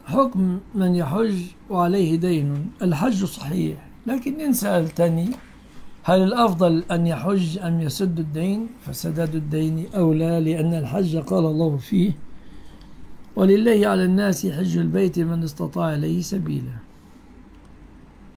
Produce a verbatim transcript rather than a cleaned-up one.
حكم من يحج وعليه دين. الحج صحيح، لكن إن سألتني هل الأفضل أن يحج أم يسد الدين، فسداد الدين أولى، لأن الحج قال الله فيه: ولله على الناس حج البيت من استطاع إليه سبيلا.